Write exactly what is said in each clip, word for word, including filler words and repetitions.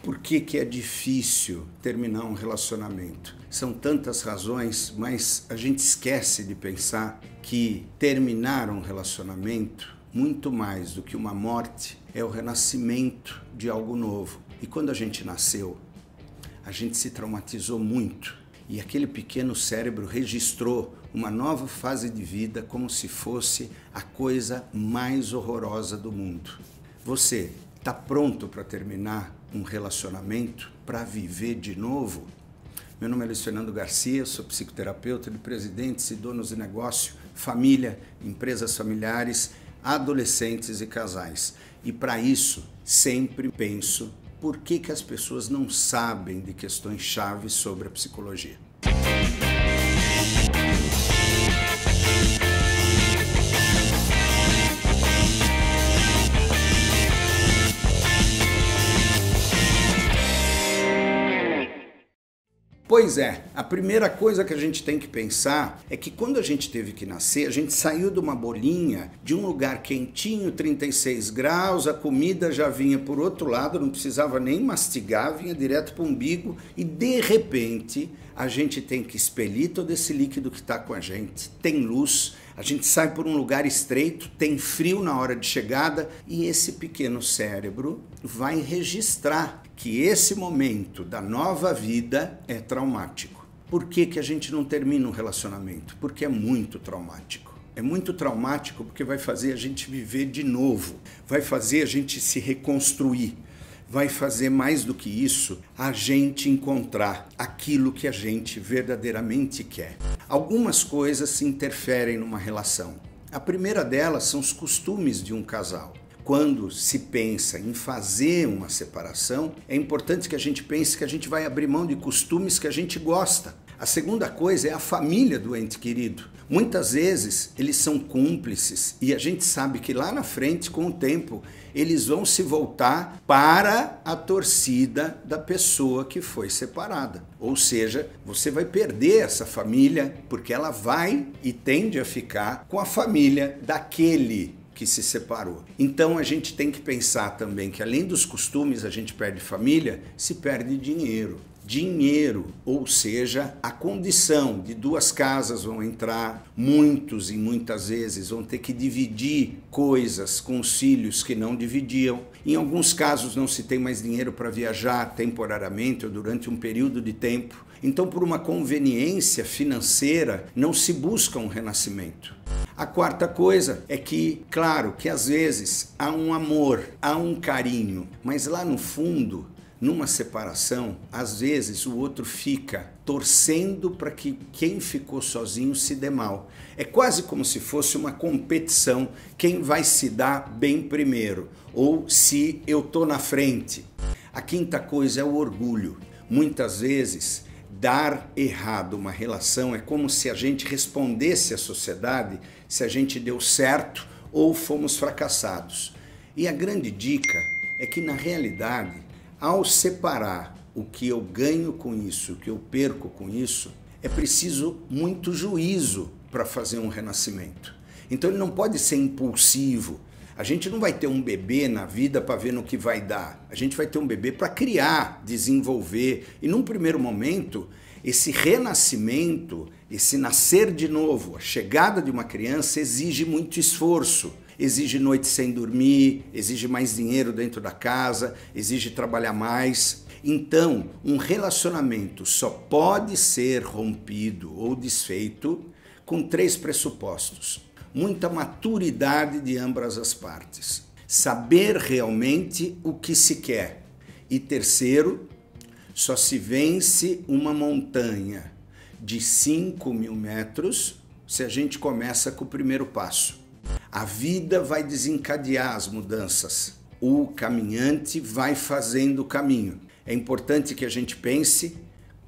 Por que que é difícil terminar um relacionamento? São tantas razões, mas a gente esquece de pensar que terminar um relacionamento, muito mais do que uma morte, é o renascimento de algo novo. E quando a gente nasceu, a gente se traumatizou muito e aquele pequeno cérebro registrou uma nova fase de vida como se fosse a coisa mais horrorosa do mundo. Você está pronto para terminar um relacionamento, para viver de novo? Meu nome é Luiz Fernando Garcia, sou psicoterapeuta de presidentes e donos de negócio, família, empresas familiares, adolescentes e casais. E para isso, sempre penso por que que as pessoas não sabem de questões chaves sobre a psicologia. Pois é, a primeira coisa que a gente tem que pensar é que quando a gente teve que nascer, a gente saiu de uma bolinha, de um lugar quentinho, trinta e seis graus, a comida já vinha por outro lado, não precisava nem mastigar, vinha direto para o umbigo e de repente a gente tem que expelir todo esse líquido que está com a gente, tem luz, a gente sai por um lugar estreito, tem frio na hora de chegada e esse pequeno cérebro vai registrar que esse momento da nova vida é traumático. Por que que a gente não termina um relacionamento? Porque é muito traumático. É muito traumático porque vai fazer a gente viver de novo, vai fazer a gente se reconstruir, vai fazer mais do que isso, a gente encontrar aquilo que a gente verdadeiramente quer. Algumas coisas se interferem numa relação. A primeira delas são os costumes de um casal. Quando se pensa em fazer uma separação, é importante que a gente pense que a gente vai abrir mão de costumes que a gente gosta. A segunda coisa é a família do ente querido. Muitas vezes eles são cúmplices e a gente sabe que lá na frente, com o tempo, eles vão se voltar para a torcida da pessoa que foi separada. Ou seja, você vai perder essa família porque ela vai e tende a ficar com a família daquele que se separou. Então a gente tem que pensar também que além dos costumes a gente perde família, se perde dinheiro. Dinheiro, ou seja, a condição de duas casas vão entrar, muitos e muitas vezes vão ter que dividir coisas com os filhos que não dividiam. Em alguns casos não se tem mais dinheiro para viajar temporariamente ou durante um período de tempo. Então, por uma conveniência financeira, não se busca um renascimento. A quarta coisa é que, claro, que às vezes há um amor, há um carinho, mas lá no fundo, numa separação, às vezes o outro fica torcendo para que quem ficou sozinho se dê mal. É quase como se fosse uma competição, quem vai se dar bem primeiro, ou se eu estou na frente. A quinta coisa é o orgulho. Muitas vezes, dar errado uma relação é como se a gente respondesse à sociedade se a gente deu certo ou fomos fracassados. E a grande dica é que, na realidade, ao separar o que eu ganho com isso, o que eu perco com isso, é preciso muito juízo para fazer um renascimento. Então ele não pode ser impulsivo. A gente não vai ter um bebê na vida para ver no que vai dar. A gente vai ter um bebê para criar, desenvolver. E num primeiro momento, esse renascimento, esse nascer de novo, a chegada de uma criança exige muito esforço. Exige noite sem dormir, exige mais dinheiro dentro da casa, exige trabalhar mais. Então, um relacionamento só pode ser rompido ou desfeito com três pressupostos. Muita maturidade de ambas as partes. Saber realmente o que se quer. E terceiro, só se vence uma montanha de cinco mil metros se a gente começa com o primeiro passo. A vida vai desencadear as mudanças. O caminhante vai fazendo o caminho. É importante que a gente pense,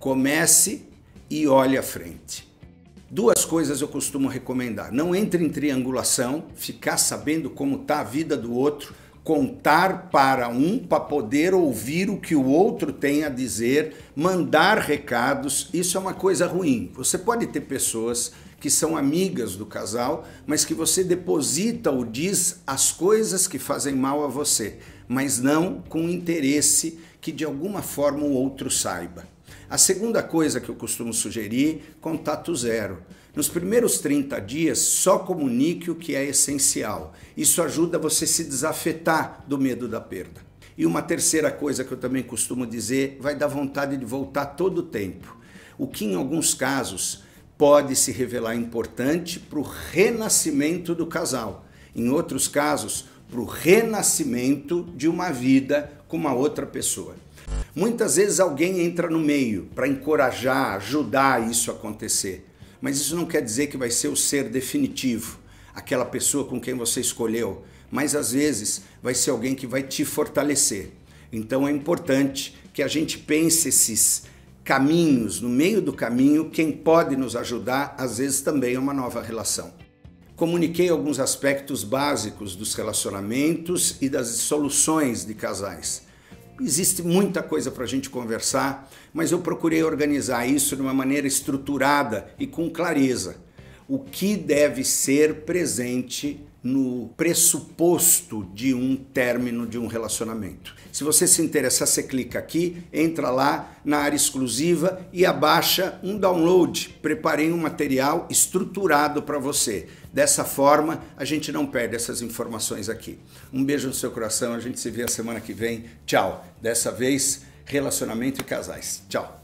comece e olhe à frente. Duas coisas eu costumo recomendar. Não entre em triangulação, ficar sabendo como está a vida do outro, contar para um para poder ouvir o que o outro tem a dizer, mandar recados. Isso é uma coisa ruim. Você pode ter pessoas que são amigas do casal, mas que você deposita ou diz as coisas que fazem mal a você, mas não com interesse que de alguma forma o outro saiba. A segunda coisa que eu costumo sugerir, contato zero. Nos primeiros trinta dias, só comunique o que é essencial. Isso ajuda você a se desafetar do medo da perda. E uma terceira coisa que eu também costumo dizer, vai dar vontade de voltar todo o tempo. O que em alguns casos pode se revelar importante para o renascimento do casal. Em outros casos, para o renascimento de uma vida com uma outra pessoa. Muitas vezes alguém entra no meio para encorajar, ajudar isso a acontecer. Mas isso não quer dizer que vai ser o ser definitivo, aquela pessoa com quem você escolheu. Mas às vezes vai ser alguém que vai te fortalecer. Então é importante que a gente pense esses caminhos, no meio do caminho, quem pode nos ajudar, às vezes também é uma nova relação. Comuniquei alguns aspectos básicos dos relacionamentos e das soluções de casais. Existe muita coisa para a gente conversar, mas eu procurei organizar isso de uma maneira estruturada e com clareza. O que deve ser presente no pressuposto de um término de um relacionamento. Se você se interessar, você clica aqui, entra lá na área exclusiva e abaixa um download. Preparei um material estruturado para você. Dessa forma, a gente não perde essas informações aqui. Um beijo no seu coração, a gente se vê a semana que vem. Tchau. Dessa vez, relacionamento e casais. Tchau.